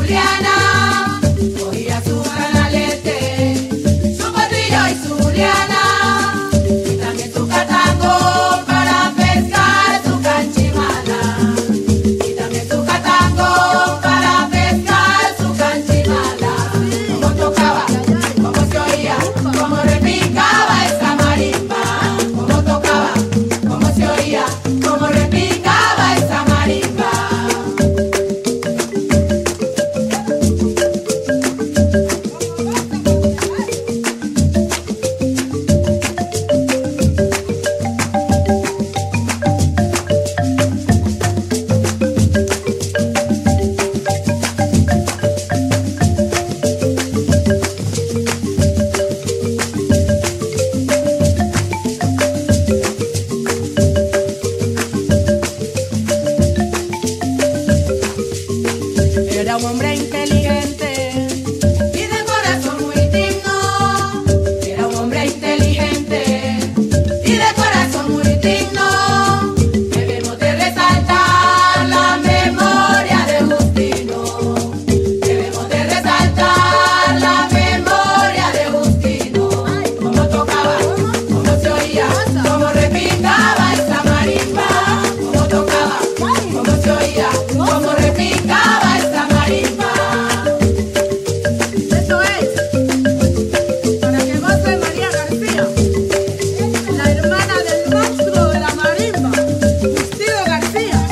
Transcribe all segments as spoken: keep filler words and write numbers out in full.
Zuliana, cogía su canalete, su potrillo y su liana, y también su catango para pescar su canchimala, y también su catango para pescar su canchimala. Como tocaba, como se oía, como repicaba esa marimba, como tocaba, como se oía, como repicaba esa marimba. Era un hombre inteligente y de corazón muy digno. Era un hombre inteligente y de corazón muy digno. Debemos de resaltar la memoria de Justino. Debemos de resaltar la memoria de Justino. Cómo tocaba, cómo se oía, cómo repicaba esa marimba. Cómo tocaba, cómo se oía, cómo repicaba esa marimba. Esto es para que goce María García, la hermana del monstruo de la marimba, Justino García.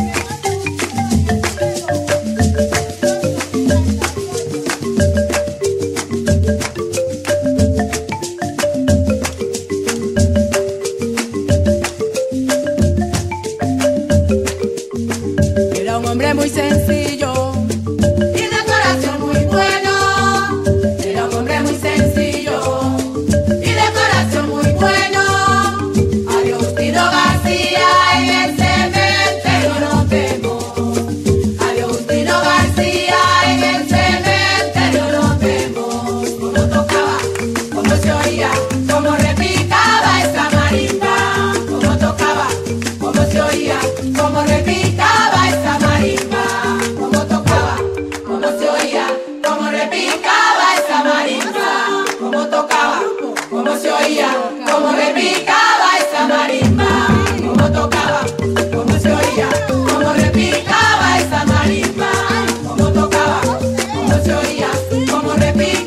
Era un hombre muy sencillo y de corazón muy bueno. Era un hombre muy sencillo y de corazón muy bueno. Adiós, Justino García, en el cementerio nos vemos. Adiós, Justino García, en el cementerio nos vemos. Como tocaba, como se oía, como repicaba esa marimba. Como tocaba, como se oía, como repicaba esa marimba. Como tocaba, como se oía, como repicaba esa marimba. Como tocaba, como se oía, como repicaba esa marimba. Como tocaba, como se oía, como repicaba esa marimba. Como tocaba, como se oía, como repicaba.